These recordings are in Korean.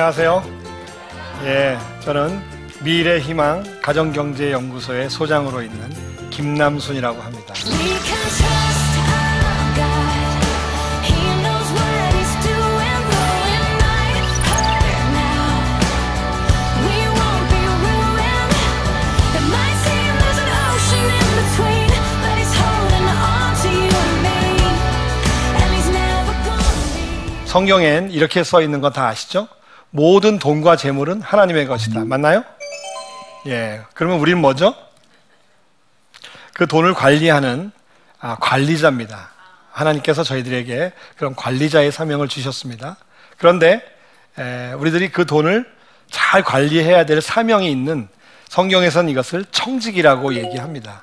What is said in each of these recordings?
안녕하세요. 저는 미래희망 가정경제연구소의 소장으로 있는 김남순이라고 합니다. 성경엔 이렇게 써 있는 거 다 아시죠? 모든 돈과 재물은 하나님의 것이다. 맞나요? 그러면 우리는 뭐죠? 그 돈을 관리하는 관리자입니다. 하나님께서 저희들에게 그런 관리자의 사명을 주셨습니다. 그런데 우리들이 그 돈을 잘 관리해야 될 사명이 있는, 성경에서는 이것을 청직이라고 얘기합니다.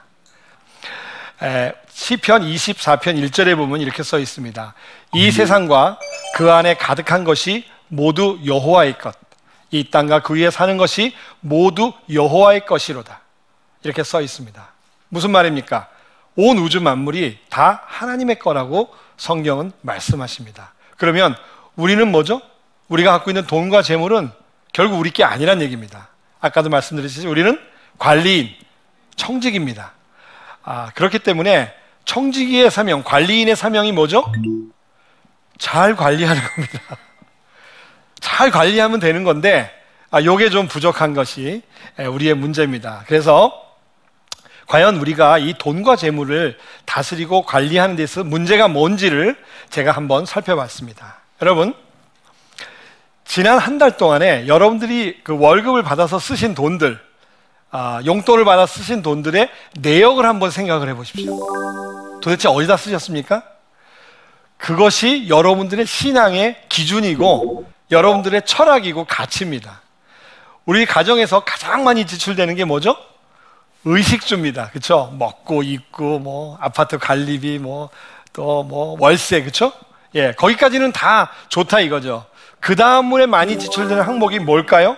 시편 24편 1절에 보면 이렇게 써 있습니다. 이 세상과 그 안에 가득한 것이 모두 여호와의 것, 이 땅과 그 위에 사는 것이 모두 여호와의 것이로다. 이렇게 써 있습니다. 무슨 말입니까? 온 우주 만물이 다 하나님의 거라고 성경은 말씀하십니다. 그러면 우리는 뭐죠? 우리가 갖고 있는 돈과 재물은 결국 우리 게 아니란 얘기입니다. 아까도 말씀드렸듯이 우리는 관리인, 청직입니다. 그렇기 때문에 청지기의 사명, 관리인의 사명이 뭐죠? 잘 관리하는 겁니다. 잘 관리하면 되는 건데 요게 좀 부족한 것이 우리의 문제입니다. 그래서 과연 우리가 이 돈과 재물을 다스리고 관리하는 데 있어서 문제가 뭔지를 제가 한번 살펴봤습니다. 여러분, 지난 한 달 동안에 여러분들이 그 월급을 받아서 쓰신 돈들, 용돈을 받아 쓰신 돈들의 내역을 한번 생각을 해보십시오. 도대체 어디다 쓰셨습니까? 그것이 여러분들의 신앙의 기준이고 여러분들의 철학이고 가치입니다. 우리 가정에서 가장 많이 지출되는 게 뭐죠? 의식주입니다. 그렇죠? 먹고 입고 아파트 관리비 또 월세, 그렇죠? 거기까지는 다 좋다 이거죠. 그 다음에 많이 지출되는 항목이 뭘까요?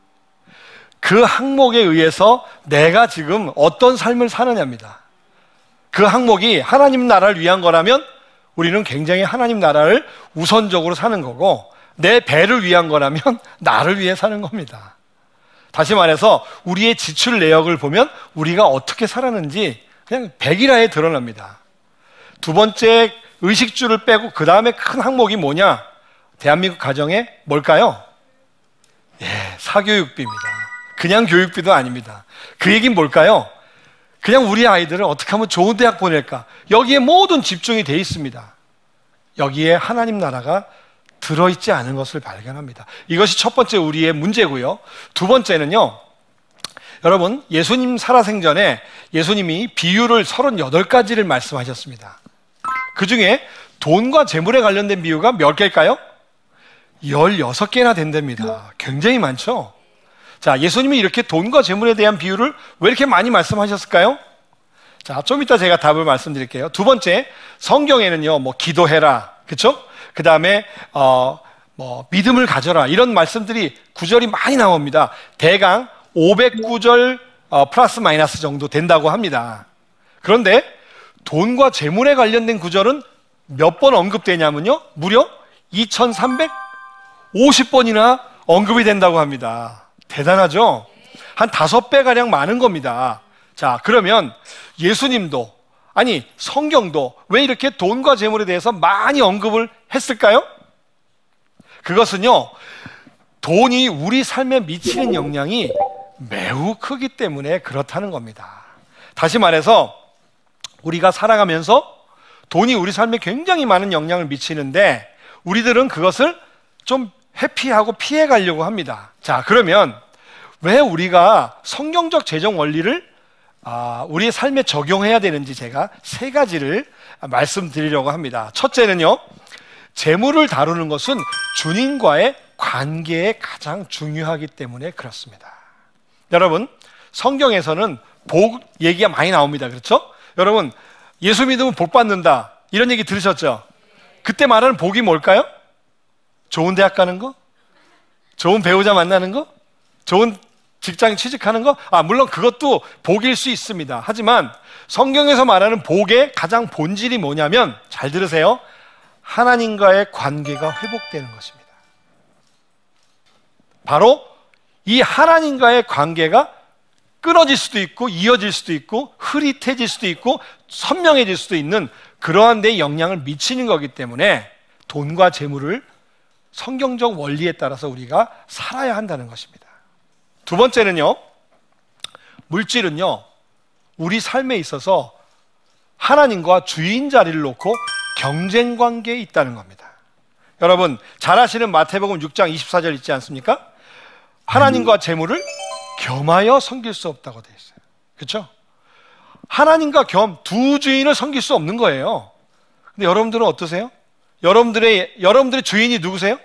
그 항목에 의해서 내가 지금 어떤 삶을 사느냐입니다. 그 항목이 하나님 나라를 위한 거라면 우리는 굉장히 하나님 나라를 우선적으로 사는 거고, 내 배를 위한 거라면 나를 위해 사는 겁니다. 다시 말해서 우리의 지출 내역을 보면 우리가 어떻게 살았는지 그냥 백일하에 드러납니다. 두 번째 의식주를 빼고 그 다음에 큰 항목이 뭐냐? 대한민국 가정에 뭘까요? 사교육비입니다. 그냥 교육비도 아닙니다. 그 얘기는 뭘까요? 그냥 우리 아이들을 어떻게 하면 좋은 대학 보낼까? 여기에 모든 집중이 돼 있습니다. 여기에 하나님 나라가 들어있지 않은 것을 발견합니다. 이것이 첫 번째 우리의 문제고요. 두 번째는요, 여러분, 예수님 살아생전에 예수님이 비유를 38가지를 말씀하셨습니다. 그 중에 돈과 재물에 관련된 비유가 몇 개일까요? 16개나 된답니다. 굉장히 많죠? 자, 예수님이 이렇게 돈과 재물에 대한 비유를 왜 이렇게 많이 말씀하셨을까요? 자, 좀 이따 제가 답을 말씀드릴게요. 두 번째, 성경에는요, 기도해라, 그쵸? 그 다음에, 믿음을 가져라, 이런 말씀들이 구절이 많이 나옵니다. 대강 500구절 플러스 마이너스 정도 된다고 합니다. 그런데 돈과 재물에 관련된 구절은 몇 번 언급되냐면요, 무려 2350번이나 언급이 된다고 합니다. 대단하죠? 한 5배가량 많은 겁니다. 자, 그러면 예수님도, 아니 성경도 왜 이렇게 돈과 재물에 대해서 많이 언급을 했을까요? 그것은요, 돈이 우리 삶에 미치는 영향이 매우 크기 때문에 그렇다는 겁니다. 다시 말해서 우리가 살아가면서 돈이 우리 삶에 굉장히 많은 영향을 미치는데 우리들은 그것을 좀 회피하고 피해 가려고 합니다. 자, 그러면 왜 우리가 성경적 재정 원리를 우리의 삶에 적용해야 되는지 제가 3가지를 말씀드리려고 합니다. 첫째는요, 재물을 다루는 것은 주님과의 관계에 가장 중요하기 때문에 그렇습니다. 여러분, 성경에서는 복 얘기가 많이 나옵니다. 그렇죠? 여러분, 예수 믿으면 복 받는다, 이런 얘기 들으셨죠? 그때 말하는 복이 뭘까요? 좋은 대학 가는 거? 좋은 배우자 만나는 거? 좋은 직장 취직하는 거? 물론 그것도 복일 수 있습니다. 하지만 성경에서 말하는 복의 가장 본질이 뭐냐면, 잘 들으세요, 하나님과의 관계가 회복되는 것입니다. 바로 이 하나님과의 관계가 끊어질 수도 있고 이어질 수도 있고 흐릿해질 수도 있고 선명해질 수도 있는 그러한 데 영향을 미치는 거기 때문에 돈과 재물을 성경적 원리에 따라서 우리가 살아야 한다는 것입니다. 두 번째는요, 물질은요, 우리 삶에 있어서 하나님과 주인 자리를 놓고 경쟁 관계에 있다는 겁니다. 여러분 잘 아시는 마태복음 6장 24절 있지 않습니까? 하나님과 재물을 겸하여 섬길 수 없다고 되어 있어요. 그렇죠? 하나님과 두 주인을 섬길 수 없는 거예요. 근데 여러분들은 어떠세요? 여러분들의 주인이 누구세요?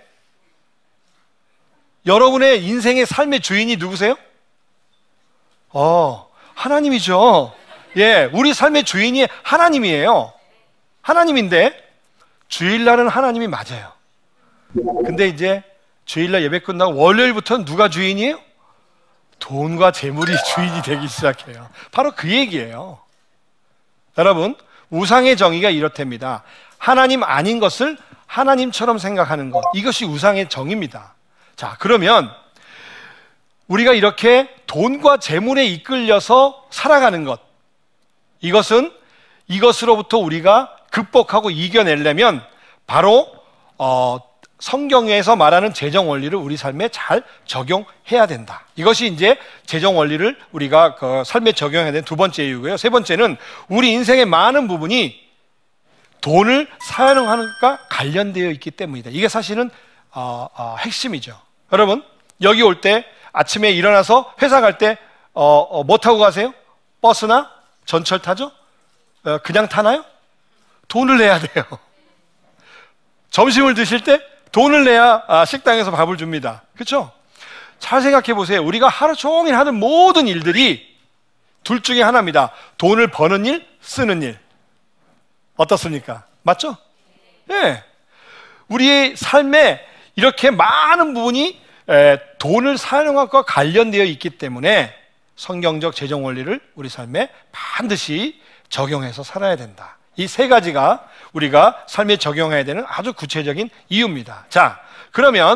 여러분의 인생의 삶의 주인이 누구세요? 하나님이죠. 예, 우리 삶의 주인이 하나님이에요. 하나님인데 주일날은 하나님이 맞아요. 근데 이제 주일날 예배 끝나고 월요일부터는 누가 주인이에요? 돈과 재물이 주인이 되기 시작해요. 바로 그 얘기예요. 여러분, 우상의 정의가 이렇답니다. 하나님 아닌 것을 하나님처럼 생각하는 것, 이것이 우상의 정의입니다. 자, 그러면 우리가 이렇게 돈과 재물에 이끌려서 살아가는 것, 이것으로부터 우리가 극복하고 이겨내려면 바로 성경에서 말하는 재정 원리를 우리 삶에 잘 적용해야 된다. 이것이 이제 재정 원리를 우리가 삶에 적용해야 되는 두 번째 이유고요. 세 번째는 우리 인생의 많은 부분이 돈을 사용하는 것과 관련되어 있기 때문이다. 이게 사실은 핵심이죠. 여러분, 여기 올 때 아침에 일어나서 회사 갈 때 뭐 타고 가세요? 버스나 전철 타죠? 그냥 타나요? 돈을 내야 돼요. 점심을 드실 때 돈을 내야 식당에서 밥을 줍니다. 그렇죠? 잘 생각해 보세요. 우리가 하루 종일 하는 모든 일들이 둘 중에 하나입니다. 돈을 버는 일, 쓰는 일. 어떻습니까? 맞죠? 네. 우리의 삶에 이렇게 많은 부분이 돈을 사용할 것과 관련되어 있기 때문에 성경적 재정 원리를 우리 삶에 반드시 적용해서 살아야 된다. 이 세 가지가 우리가 삶에 적용해야 되는 아주 구체적인 이유입니다. 자, 그러면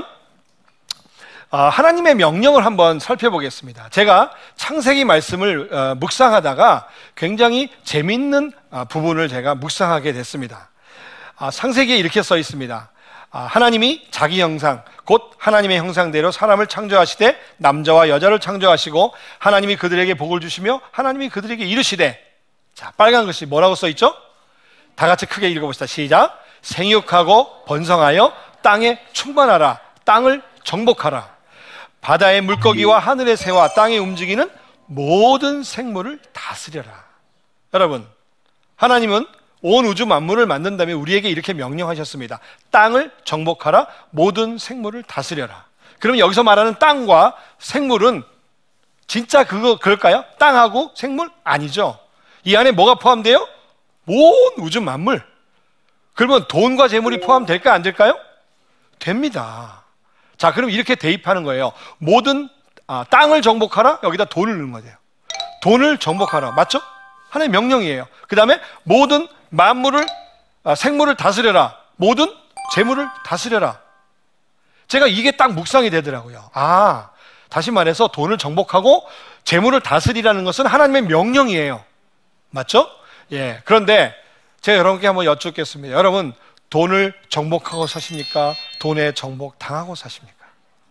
하나님의 명령을 한번 살펴보겠습니다. 제가 창세기 말씀을 묵상하다가 굉장히 재밌는 부분을 제가 묵상하게 됐습니다. 창세기에 이렇게 써 있습니다. 하나님이 자기 형상, 곧 하나님의 형상대로 사람을 창조하시되 남자와 여자를 창조하시고 하나님이 그들에게 복을 주시며 하나님이 그들에게 이르시되, 자, 빨간 글씨 뭐라고 써 있죠? 다 같이 크게 읽어봅시다. 시작. 생육하고 번성하여 땅에 충만하라. 땅을 정복하라. 바다의 물고기와 하늘의 새와 땅에 움직이는 모든 생물을 다스려라. 여러분, 하나님은 온 우주 만물을 만든 다음에 우리에게 이렇게 명령하셨습니다. 땅을 정복하라. 모든 생물을 다스려라. 그럼 여기서 말하는 땅과 생물은 진짜 그럴까요? 땅하고 생물? 아니죠. 이 안에 뭐가 포함돼요? 온 우주 만물. 그러면 돈과 재물이 포함될까 안 될까요? 됩니다. 자, 그럼 이렇게 대입하는 거예요. 모든 땅을 정복하라. 여기다 돈을 넣는 거예요. 돈을 정복하라. 맞죠? 하나님의 명령이에요. 그 다음에 모든 만물을 생물을 다스려라. 모든 재물을 다스려라. 제가 이게 딱 묵상이 되더라고요. 다시 말해서 돈을 정복하고 재물을 다스리라는 것은 하나님의 명령이에요. 맞죠? 예. 그런데 제가 여러분께 한번 여쭙겠습니다. 여러분, 돈을 정복하고 사십니까? 돈에 정복 당하고 사십니까?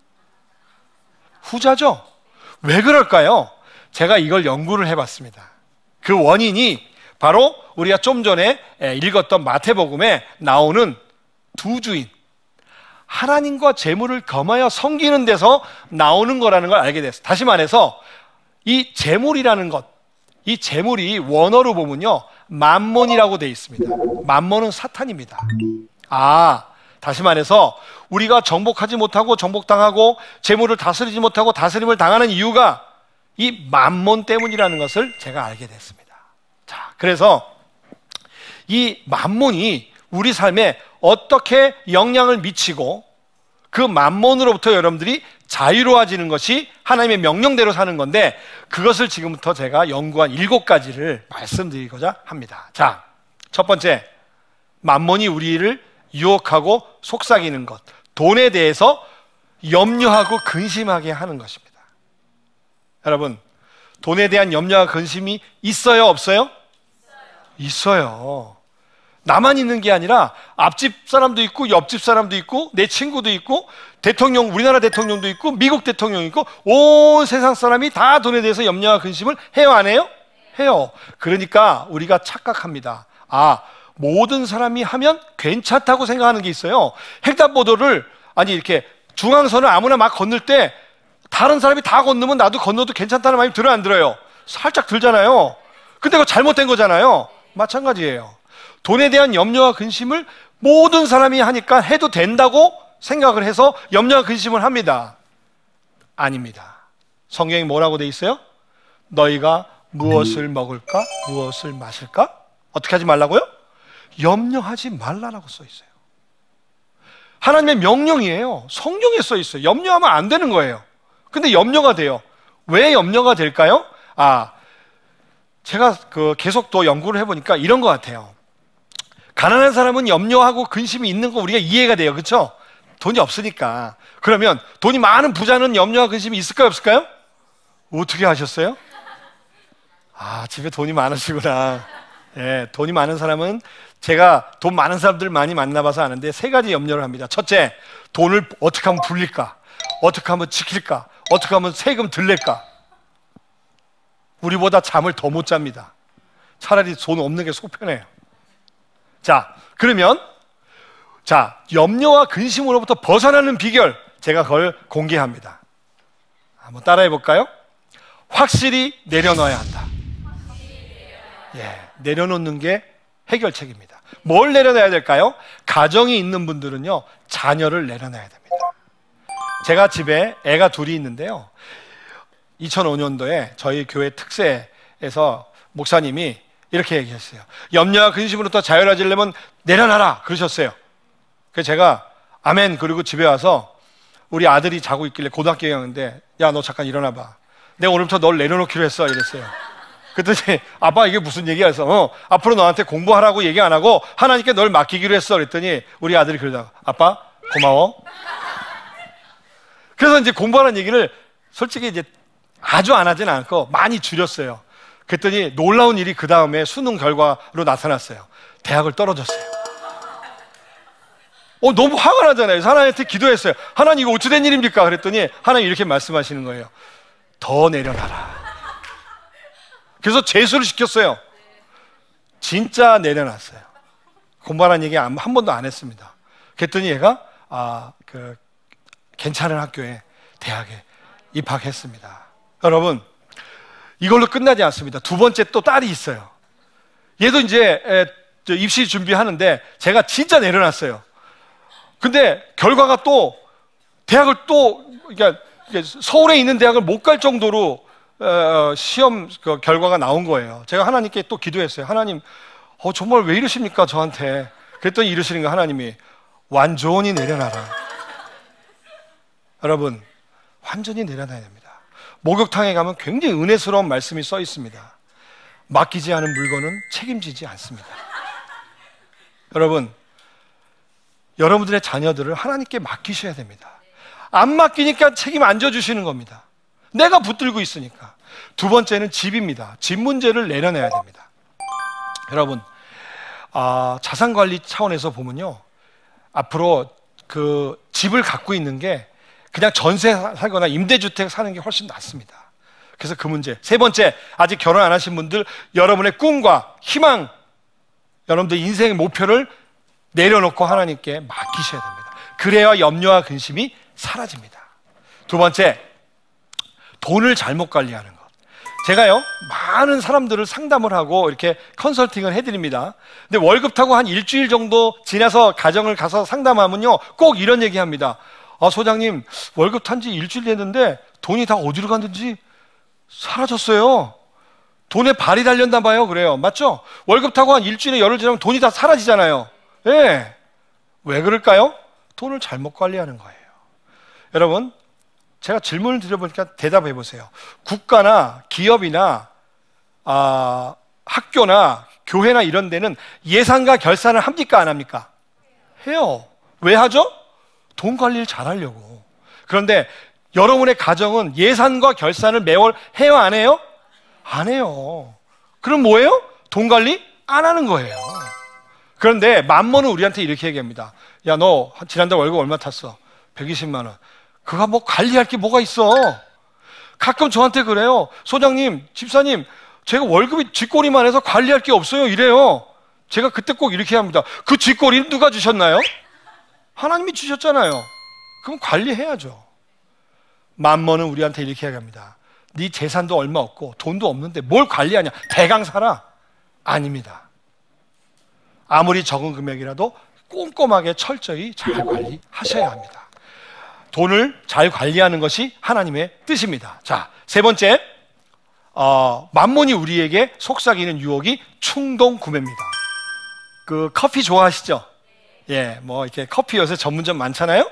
후자죠? 왜 그럴까요? 제가 이걸 연구를 해봤습니다. 그 원인이 바로 우리가 좀 전에 읽었던 마태복음에 나오는 두 주인, 하나님과 재물을 겸하여 섬기는 데서 나오는 거라는 걸 알게 됐어요. 다시 말해서 이 재물이라는 것, 이 재물이 원어로 보면요, 만몬이라고 되어 있습니다. 만몬은 사탄입니다. 다시 말해서 우리가 정복하지 못하고 정복당하고 재물을 다스리지 못하고 다스림을 당하는 이유가 이 만몬 때문이라는 것을 제가 알게 됐습니다. 자, 그래서 이 만몬이 우리 삶에 어떻게 영향을 미치고 그 만몬으로부터 여러분들이 자유로워지는 것이 하나님의 명령대로 사는 건데, 그것을 지금부터 제가 연구한 7가지를 말씀드리고자 합니다. 자, 첫 번째, 만몬이 우리를 유혹하고 속삭이는 것, 돈에 대해서 염려하고 근심하게 하는 것입니다. 여러분, 돈에 대한 염려와 근심이 있어요, 없어요? 있어요. 나만 있는 게 아니라 앞집 사람도 있고 옆집 사람도 있고 내 친구도 있고 대통령, 우리나라 대통령도 있고 미국 대통령도 있고 온 세상 사람이 다 돈에 대해서 염려와 근심을 해요, 안 해요? 해요. 그러니까 우리가 착각합니다. 모든 사람이 하면 괜찮다고 생각하는 게 있어요. 횡단보도를 이렇게 중앙선을 아무나 막 건널 때 다른 사람이 다 건너면 나도 건너도 괜찮다는 마음이 들어요, 안 들어요? 살짝 들잖아요. 근데 그거 잘못된 거잖아요. 마찬가지예요. 돈에 대한 염려와 근심을 모든 사람이 하니까 해도 된다고 생각을 해서 염려와 근심을 합니다. 아닙니다. 성경이 뭐라고 돼 있어요? 너희가 무엇을 먹을까? 무엇을 마실까? 어떻게 하지 말라고요? 염려하지 말라라고 써 있어요. 하나님의 명령이에요. 성경에 써 있어요. 염려하면 안 되는 거예요. 근데 염려가 돼요. 왜 염려가 될까요? 제가 계속 또 연구를 해보니까 이런 것 같아요. 가난한 사람은 염려하고 근심이 있는 거 우리가 이해가 돼요. 그렇죠? 돈이 없으니까. 그러면 돈이 많은 부자는 염려와 근심이 있을까요, 없을까요? 어떻게 하셨어요? 집에 돈이 많으시구나. 예, 돈이 많은 사람은 제가 돈 많은 사람들 많이 만나봐서 아는데 세 가지 염려를 합니다. 첫째, 돈을 어떻게 하면 불릴까? 어떻게 하면 지킬까? 어떻게 하면 세금 덜 낼까? 우리보다 잠을 더 못 잡니다. 차라리 돈 없는 게 속 편해요. 그러면 염려와 근심으로부터 벗어나는 비결, 제가 그걸 공개합니다. 한번 따라해 볼까요? 확실히 내려놔야 한다. 내려놓는 게 해결책입니다. 뭘 내려놔야 될까요? 가정이 있는 분들은요, 자녀를 내려놔야 됩니다. 제가 집에 애가 둘이 있는데요, 2005년도에 저희 교회 특세에서 목사님이 이렇게 얘기했어요. 염려와 근심으로부터 자유해지려면 내려놔라 그러셨어요. 그래서 제가 아멘 그리고 집에 와서 우리 아들이 자고 있길래 고등학교 가는데, 야, 너 잠깐 일어나봐. 내가 오늘부터 널 내려놓기로 했어 이랬어요. 그랬더니 아빠 이게 무슨 얘기야? 해서 앞으로 너한테 공부하라고 얘기 안 하고 하나님께 널 맡기기로 했어 그랬더니 우리 아들이 그러다가 아빠 고마워. 그래서 이제 공부하는 얘기를 솔직히 이제 아주 안 하진 않고 많이 줄였어요. 그랬더니 놀라운 일이 그 다음에 수능 결과로 나타났어요. 대학을 떨어졌어요. 너무 화가 나잖아요. 하나님한테 기도했어요. 하나님 이거 어찌 된 일입니까? 그랬더니 하나님 이렇게 말씀하시는 거예요. 더 내려놔라. 그래서 재수를 시켰어요. 진짜 내려놨어요. 공부하라는 얘기 한 번도 안 했습니다. 그랬더니 얘가 괜찮은 학교에 대학에 입학했습니다. 여러분, 이걸로 끝나지 않습니다. 두 번째 또 딸이 있어요. 얘도 이제 입시 준비하는데 제가 진짜 내려놨어요. 근데 결과가 또 대학을 그러니까 서울에 있는 대학을 못 갈 정도로 시험 결과가 나온 거예요. 제가 하나님께 또 기도했어요. 하나님, 정말 왜 이러십니까 저한테? 그랬더니 이러시는 거, 하나님이 완전히 내려놔라. 여러분, 완전히 내려놔야 됩니다. 목욕탕에 가면 굉장히 은혜스러운 말씀이 써 있습니다. 맡기지 않은 물건은 책임지지 않습니다. 여러분, 여러분들의 자녀들을 하나님께 맡기셔야 됩니다. 안 맡기니까 책임 안 져주시는 겁니다. 내가 붙들고 있으니까. 두 번째는 집입니다. 집 문제를 내려내야 됩니다. 여러분, 자산관리 차원에서 보면요, 앞으로 집을 갖고 있는 게 그냥 전세 살거나 임대주택 사는 게 훨씬 낫습니다. 그래서 그 문제. 세 번째, 아직 결혼 안 하신 분들, 여러분의 꿈과 희망, 여러분들 인생의 목표를 내려놓고 하나님께 맡기셔야 됩니다. 그래야 염려와 근심이 사라집니다. 두 번째, 돈을 잘못 관리하는 것. 제가요, 많은 사람들을 상담을 하고 이렇게 컨설팅을 해드립니다. 근데 월급 타고 한 일주일 정도 지나서 가정을 가서 상담하면요, 꼭 이런 얘기 합니다. 소장님, 월급 탄 지 일주일 됐는데 돈이 다 어디로 갔는지 사라졌어요. 돈에 발이 달렸나 봐요. 그래요. 맞죠? 월급 타고 한 일주일에 열흘 지나면 돈이 다 사라지잖아요. 예. 왜 그럴까요? 돈을 잘못 관리하는 거예요. 여러분, 제가 질문을 드려보니까 대답해 보세요. 국가나 기업이나 학교나 교회나 이런 데는 예산과 결산을 합니까 안 합니까? 해요. 왜 하죠? 돈 관리를 잘 하려고. 그런데 여러분의 가정은 예산과 결산을 매월 해요, 안 해요? 안 해요. 그럼 뭐예요? 돈 관리 안 하는 거예요. 그런데 맘모는 우리한테 이렇게 얘기합니다. 야, 너 지난달 월급 얼마 탔어? 120만 원. 그거 뭐 관리할 게 뭐가 있어? 가끔 저한테 그래요. 소장님, 집사님, 제가 월급이 쥐꼬리만 해서 관리할 게 없어요. 이래요. 제가 그때 꼭 이렇게 합니다. 그 쥐꼬리는 누가 주셨나요? 하나님이 주셨잖아요. 그럼 관리해야죠. 맘모는 우리한테 이렇게 얘기합니다. 네 재산도 얼마 없고 돈도 없는데 뭘 관리하냐? 대강 살아? 아닙니다. 아무리 적은 금액이라도 꼼꼼하게 철저히 잘 관리하셔야 합니다. 돈을 잘 관리하는 것이 하나님의 뜻입니다. 자, 세 번째, 맘몬이 우리에게 속삭이는 유혹이 충동 구매입니다. 그 커피 좋아하시죠? 예, 뭐 이렇게 커피 요새 전문점 많잖아요.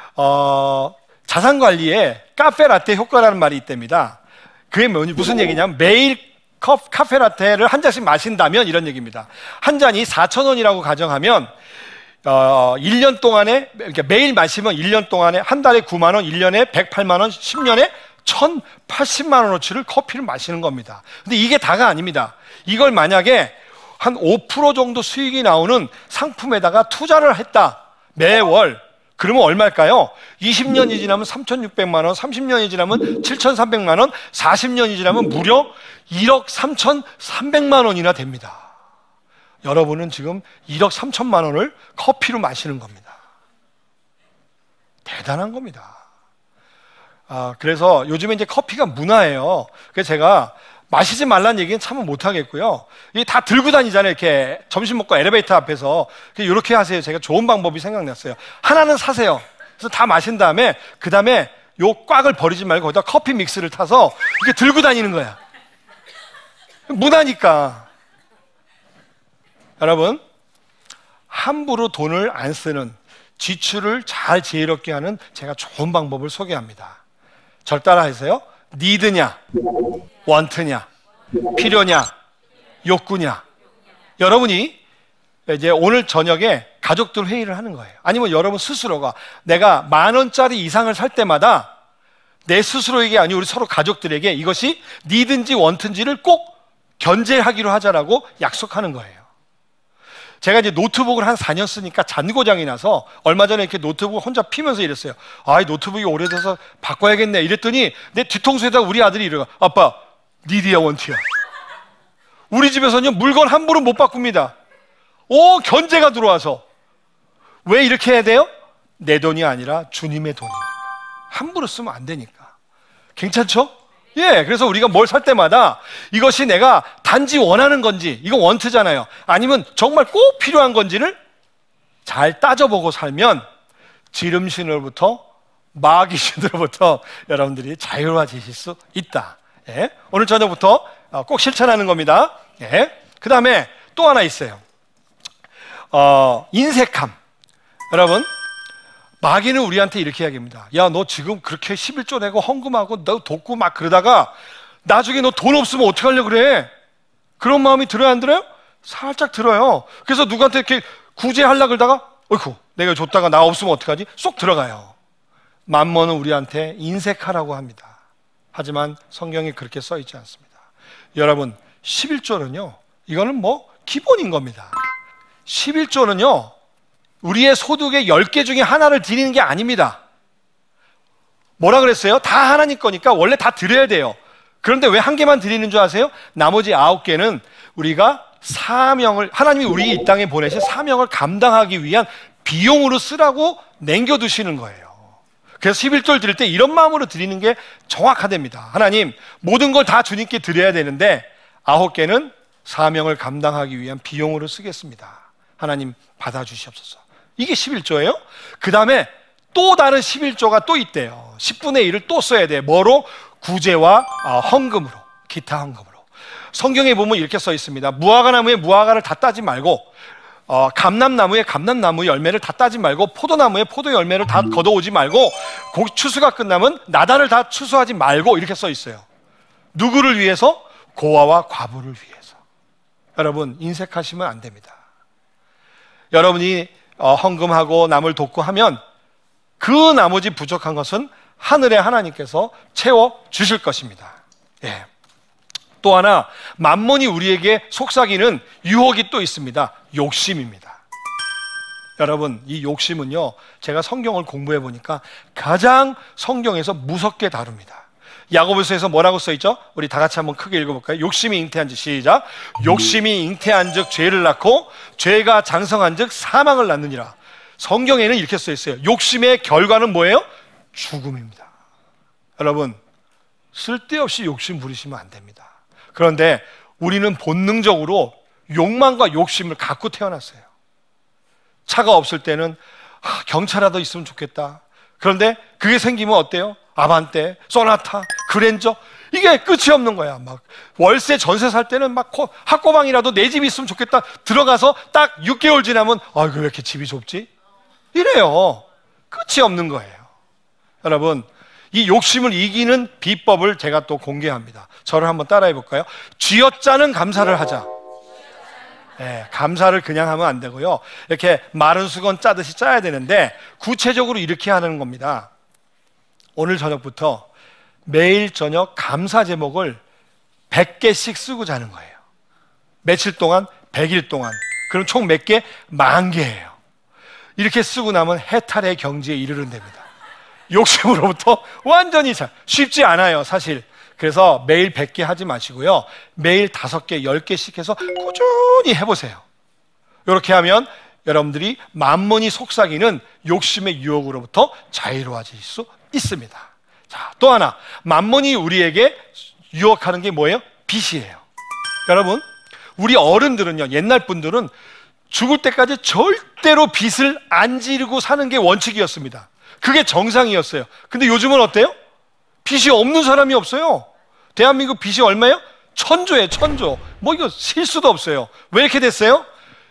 자산 관리에 카페 라떼 효과라는 말이 있답니다. 그게 무슨 얘기냐면 매일 카페 라떼를 한 잔씩 마신다면 이런 얘기입니다. 한 잔이 4,000원이라고 가정하면 1년 동안에, 그러니까 매일 마시면 1년 동안에 한 달에 9만 원, 1년에 108만 원, 10년에 1,080만 원어치를 커피를 마시는 겁니다. 근데 이게 다가 아닙니다. 이걸 만약에 한 5% 정도 수익이 나오는 상품에다가 투자를 했다. 매월. 그러면 얼마일까요? 20년이 지나면 3,600만 원, 30년이 지나면 7,300만 원, 40년이 지나면 무려 1억 3,300만 원이나 됩니다. 여러분은 지금 1억 3천만 원을 커피로 마시는 겁니다. 대단한 겁니다. 그래서 요즘에 이제 커피가 문화예요. 그래서 제가 마시지 말라는 얘기는 참은 못 하겠고요. 이게 다 들고 다니잖아요. 이렇게 점심 먹고 엘리베이터 앞에서. 이렇게 하세요. 제가 좋은 방법이 생각났어요. 하나는 사세요. 그래서 다 마신 다음에, 그 다음에 요 꽉을 버리지 말고 거기다 커피 믹스를 타서 이렇게 들고 다니는 거야. 문화니까. 여러분, 함부로 돈을 안 쓰는, 지출을 잘 지혜롭게 하는 제가 좋은 방법을 소개합니다. 절 따라하세요. 니드냐, 원트냐, 필요냐, 욕구냐. 여러분이 이제 오늘 저녁에 가족들 회의를 하는 거예요. 아니면 여러분 스스로가 내가 10,000원짜리 이상을 살 때마다 내 스스로에게, 아니 우리 서로 가족들에게 이것이 니든지 원트인지를 꼭 견제하기로 하자라고 약속하는 거예요. 제가 이제 노트북을 한 4년 쓰니까 잔고장이 나서 얼마 전에 이렇게 노트북 혼자 피면서 이랬어요. 이 노트북이 오래돼서 바꿔야겠네. 이랬더니 내 뒤통수에다 우리 아들이 이래요. 아빠, 니드야 원트야. 우리 집에서는 물건 함부로 못 바꿉니다. 견제가 들어와서. 왜 이렇게 해야 돼요? 내 돈이 아니라 주님의 돈이니까. 함부로 쓰면 안 되니까. 괜찮죠? 예, 그래서 우리가 뭘 살 때마다 이것이 내가 단지 원하는 건지, 이거 원트잖아요. 아니면 정말 꼭 필요한 건지를 잘 따져보고 살면 지름신으로부터 마귀신으로부터 여러분들이 자유로워지실 수 있다. 예, 오늘 저녁부터 꼭 실천하는 겁니다. 예, 그 다음에 또 하나 있어요. 인색함. 여러분, 마귀는 우리한테 이렇게 이야기합니다. 야, 너 지금 그렇게 11조 내고 헌금하고 너 돕고 막 그러다가 나중에 너 돈 없으면 어떡하려고 그래? 그런 마음이 들어요, 안 들어요? 살짝 들어요. 그래서 누구한테 이렇게 구제하려고 그러다가 어이쿠, 내가 줬다가 나 없으면 어떡하지? 쏙 들어가요. 맘몬은 우리한테 인색하라고 합니다. 하지만 성경에 그렇게 써 있지 않습니다. 여러분, 11조는요, 이거는 뭐 기본인 겁니다. 11조는요, 우리의 소득의 10개 중에 하나를 드리는 게 아닙니다. 뭐라 그랬어요? 다 하나님 거니까 원래 다 드려야 돼요. 그런데 왜 한 개만 드리는 줄 아세요? 나머지 9개는 우리가 사명을, 하나님이 우리 이 땅에 보내신 사명을 감당하기 위한 비용으로 쓰라고 남겨두시는 거예요. 그래서 11조를 드릴 때 이런 마음으로 드리는 게 정확하답니다. 하나님, 모든 걸 다 주님께 드려야 되는데 9개는 사명을 감당하기 위한 비용으로 쓰겠습니다. 하나님 받아주시옵소서. 이게 11조예요. 그 다음에 또 다른 11조가 또 있대요. 10분의 1을 또 써야 돼. 뭐로? 구제와 헌금으로, 기타 헌금으로. 성경에 보면 이렇게 써 있습니다. 무화과 나무에 무화과를 다 따지 말고, 감람나무에 감람나무 열매를 다 따지 말고, 포도나무에 포도 열매를 다 걷어오지 말고, 추수가 끝나면 나달을 다 추수하지 말고, 이렇게 써 있어요. 누구를 위해서? 고아와 과부를 위해서. 여러분, 인색하시면 안 됩니다. 여러분이 헌금하고 남을 돕고 하면 그 나머지 부족한 것은 하늘의 하나님께서 채워 주실 것입니다. 예. 또 하나, 만몬이 우리에게 속삭이는 유혹이 또 있습니다. 욕심입니다. 여러분, 이 욕심은요, 제가 성경을 공부해 보니까 가장 성경에서 무섭게 다룹니다. 야고보서에서 뭐라고 써있죠? 우리 다 같이 한번 크게 읽어볼까요? 욕심이 잉태한 즉, 시작. 욕심이 잉태한 즉 죄를 낳고 죄가 장성한 즉 사망을 낳느니라. 성경에는 이렇게 써있어요. 욕심의 결과는 뭐예요? 죽음입니다. 여러분, 쓸데없이 욕심 부리시면 안 됩니다. 그런데 우리는 본능적으로 욕망과 욕심을 갖고 태어났어요. 차가 없을 때는 경차라도 있으면 좋겠다. 그런데 그게 생기면 어때요? 아반떼, 소나타, 그랜저, 이게 끝이 없는 거야. 막 월세 전세 살 때는 막 학고방이라도 내 집이 있으면 좋겠다. 들어가서 딱 6개월 지나면 왜 이렇게 집이 좁지? 이래요. 끝이 없는 거예요. 여러분, 이 욕심을 이기는 비법을 제가 또 공개합니다. 저를 한번 따라해 볼까요? 쥐어짜는 감사를 하자. 네, 감사를 그냥 하면 안 되고요. 이렇게 마른 수건 짜듯이 짜야 되는데 구체적으로 이렇게 하는 겁니다. 오늘 저녁부터 매일 저녁 감사 제목을 100개씩 쓰고 자는 거예요. 며칠 동안? 100일 동안. 그럼 총 몇 개? 10,000개예요. 이렇게 쓰고 나면 해탈의 경지에 이르는 됩니다. 욕심으로부터 완전히 쉽지 않아요, 사실. 그래서 매일 100개 하지 마시고요. 매일 5개, 10개씩 해서 꾸준히 해보세요. 이렇게 하면 여러분들이 만몬이 속삭이는 욕심의 유혹으로부터 자유로워질 수 있습니다. 자, 또 하나, 만몬이 우리에게 유혹하는 게 뭐예요? 빚이에요. 여러분, 우리 어른들은요, 옛날 분들은 죽을 때까지 절대로 빚을 안 지르고 사는 게 원칙이었습니다. 그게 정상이었어요. 근데 요즘은 어때요? 빚이 없는 사람이 없어요. 대한민국 빚이 얼마예요? 1,000조예요, 1,000조. 뭐 이거 실수도 없어요. 왜 이렇게 됐어요?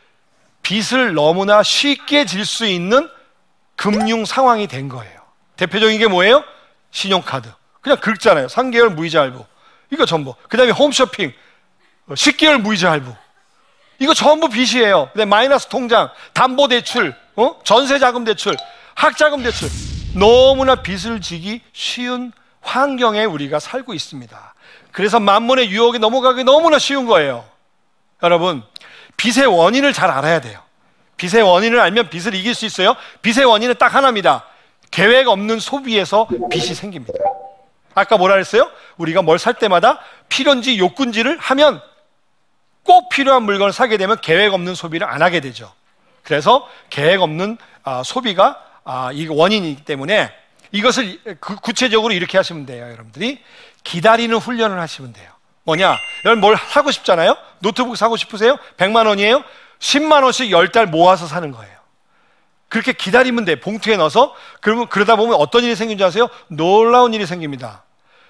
빚을 너무나 쉽게 질 수 있는 금융 상황이 된 거예요. 대표적인 게 뭐예요? 신용카드. 그냥 긁잖아요. 3개월 무이자 할부. 이거 전부. 그 다음에 홈쇼핑. 10개월 무이자 할부. 이거 전부 빚이에요. 그다음에 마이너스 통장, 담보대출, 전세자금 대출, 학자금 대출. 너무나 빚을 지기 쉬운 환경에 우리가 살고 있습니다. 그래서 만몬의 유혹에 넘어가기 너무나 쉬운 거예요. 여러분, 빚의 원인을 잘 알아야 돼요. 빚의 원인을 알면 빚을 이길 수 있어요. 빚의 원인은 딱 하나입니다. 계획 없는 소비에서 빚이 생깁니다. 아까 뭐라 그랬어요? 우리가 뭘 살 때마다 필요인지 욕구인지를 하면 꼭 필요한 물건을 사게 되면 계획 없는 소비를 안 하게 되죠. 그래서 계획 없는 소비가 이 원인이기 때문에 이것을 구체적으로 이렇게 하시면 돼요. 여러분들이 기다리는 훈련을 하시면 돼요. 뭐냐? 여러분 뭘 사고 싶잖아요. 노트북 사고 싶으세요? 100만 원이에요? 10만 원씩 10달 모아서 사는 거예요. 그렇게 기다리면 돼. 봉투에 넣어서. 그러면 그러다 보면 어떤 일이 생긴지 아세요? 놀라운 일이 생깁니다.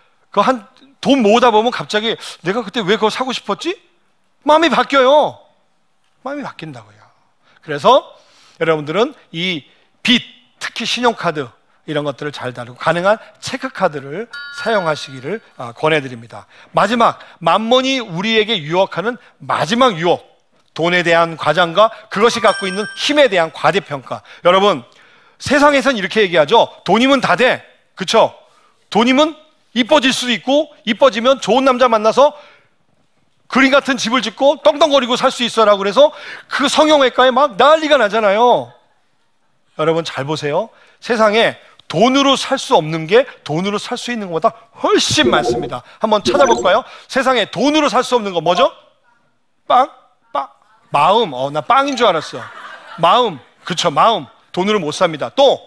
돈 모으다 보면 갑자기 내가 그때 왜 그거 사고 싶었지? 마음이 바뀌어요. 마음이 바뀐다고요. 그래서 여러분들은 이 빚, 특히 신용카드 이런 것들을 잘 다루고 가능한 체크카드를 사용하시기를 권해드립니다. 마지막, 만몬이 우리에게 유혹하는 마지막 유혹, 돈에 대한 과장과 그것이 갖고 있는 힘에 대한 과대평가. 여러분, 세상에선 이렇게 얘기하죠. 돈이면 다 돼. 그쵸? 돈이면 이뻐질 수도 있고, 이뻐지면 좋은 남자 만나서 그림 같은 집을 짓고 떵떵거리고 살 수 있어라고 그래서 그 성형외과에 막 난리가 나잖아요. 여러분 잘 보세요. 세상에 돈으로 살 수 없는 게 돈으로 살 수 있는 것보다 훨씬 많습니다. 한번 찾아볼까요? 세상에 돈으로 살 수 없는 거 뭐죠? 빵? 마음. 나 빵인 줄 알았어. 마음. 그쵸, 마음. 돈으로 못 삽니다. 또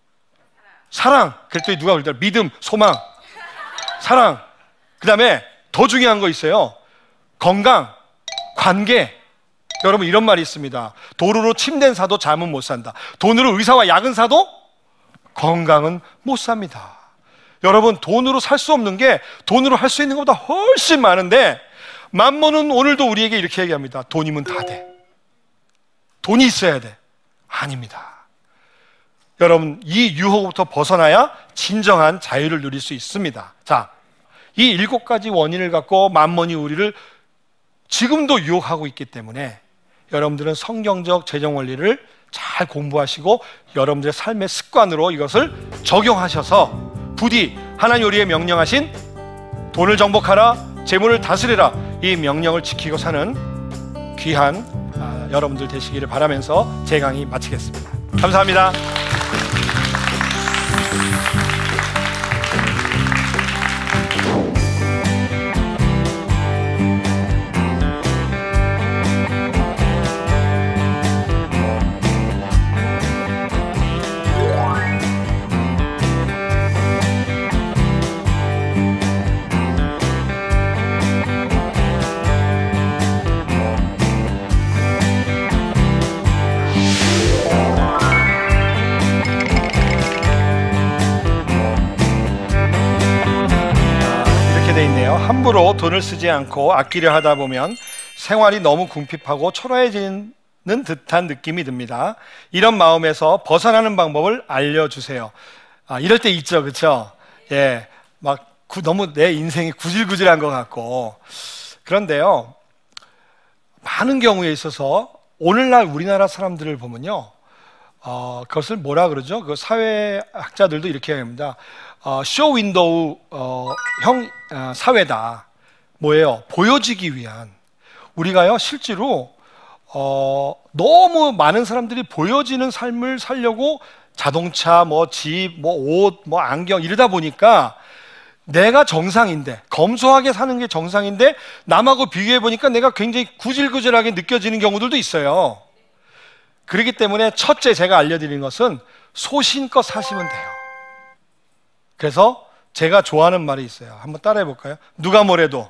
사랑. 그랬더니 누가 그러더라? 믿음, 소망, 사랑. 그 다음에 더 중요한 거 있어요. 건강, 관계. 여러분 이런 말이 있습니다. 도루로 침대는 사도 잠은 못 산다. 돈으로 의사와 약은 사도 건강은 못 삽니다. 여러분 돈으로 살 수 없는 게 돈으로 할 수 있는 것보다 훨씬 많은데 만몬은 오늘도 우리에게 이렇게 얘기합니다. 돈이면 다 돼. 돈이 있어야 돼. 아닙니다. 여러분 이 유혹부터 벗어나야 진정한 자유를 누릴 수 있습니다. 자, 이 7가지 원인을 갖고 만몬이 우리를 지금도 유혹하고 있기 때문에 여러분들은 성경적 재정 원리를 잘 공부하시고 여러분들의 삶의 습관으로 이것을 적용하셔서 부디 하나님 우리의 명령하신 돈을 정복하라, 재물을 다스리라, 이 명령을 지키고 사는 귀한 여러분들 되시기를 바라면서 제 강의 마치겠습니다. 감사합니다. 함부로 돈을 쓰지 않고 아끼려 하다 보면 생활이 너무 궁핍하고 초라해지는 듯한 느낌이 듭니다. 이런 마음에서 벗어나는 방법을 알려주세요. 이럴 때 있죠, 그렇죠? 예, 막 너무 내 인생이 구질구질한 것 같고. 그런데요, 많은 경우에 있어서 오늘날 우리나라 사람들을 보면요, 그것을 뭐라 그러죠? 그 사회학자들도 이렇게 합니다. 쇼 윈도우 사회다. 뭐예요? 보여지기 위한. 우리가요 실제로 너무 많은 사람들이 보여지는 삶을 살려고 자동차, 뭐 집, 뭐 옷, 뭐 안경 이러다 보니까 내가 정상인데, 검소하게 사는 게 정상인데 남하고 비교해 보니까 내가 굉장히 구질구질하게 느껴지는 경우들도 있어요. 그렇기 때문에 첫째 제가 알려드리는 것은 소신껏 사시면 돼요. 그래서 제가 좋아하는 말이 있어요. 한번 따라해 볼까요? 누가 뭐래도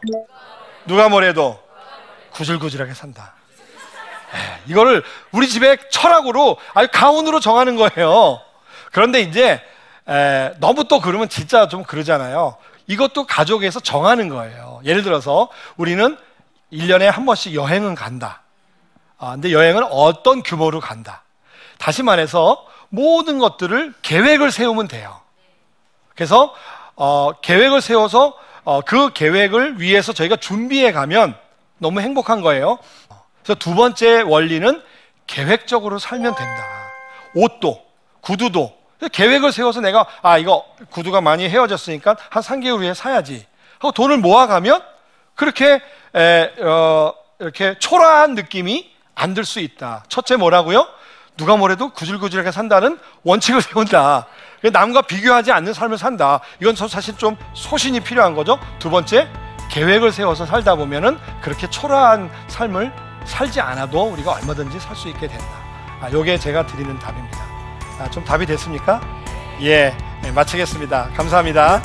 구질구질하게 산다. 이거를 우리 집의 철학으로 아주 가훈으로 정하는 거예요. 그런데 이제 너무 또 그러면 진짜 좀 그러잖아요. 이것도 가족에서 정하는 거예요. 예를 들어서 우리는 1년에 한 번씩 여행은 간다. 근데 여행은 어떤 규모로 간다. 다시 말해서 모든 것들을 계획을 세우면 돼요. 그래서 계획을 세워서 그 계획을 위해서 저희가 준비해 가면 너무 행복한 거예요. 그래서 두 번째 원리는 계획적으로 살면 된다. 옷도, 구두도 계획을 세워서 내가 이거 구두가 많이 헤어졌으니까 한 3개월 후에 사야지 하고 돈을 모아가면 그렇게 이렇게 초라한 느낌이 안 들 수 있다. 첫째 뭐라고요? 누가 뭐래도 구질구질하게 산다는 원칙을 세운다. 남과 비교하지 않는 삶을 산다. 이건 사실 좀 소신이 필요한 거죠. 두 번째, 계획을 세워서 살다 보면은 그렇게 초라한 삶을 살지 않아도 우리가 얼마든지 살 수 있게 된다. 요게 제가 드리는 답입니다. 좀 답이 됐습니까? 예, 마치겠습니다. 감사합니다.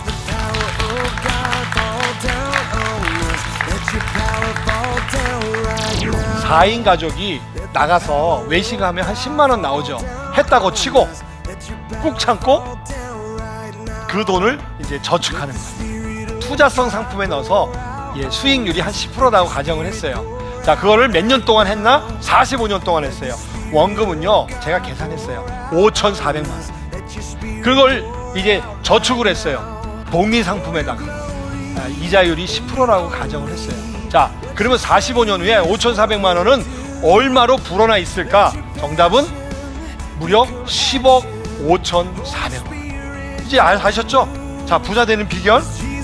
4인 가족이 나가서 외식하면 한 10만 원 나오죠. 했다고 치고 꾹 참고 그 돈을 이제 저축하는 거예요. 투자성 상품에 넣어서 수익률이 한 10%라고 가정을 했어요. 자, 그거를 몇 년 동안 했나? 45년 동안 했어요. 원금은요, 제가 계산했어요. 5,400만 원. 그걸 이제 저축을 했어요. 복리 상품에다가. 이자율이 10%라고 가정을 했어요. 자, 그러면 45년 후에 5,400만 원은 얼마로 불어나 있을까? 정답은 무려 10억 5,400원. 이제 아셨죠? 자, 부자 되는 비결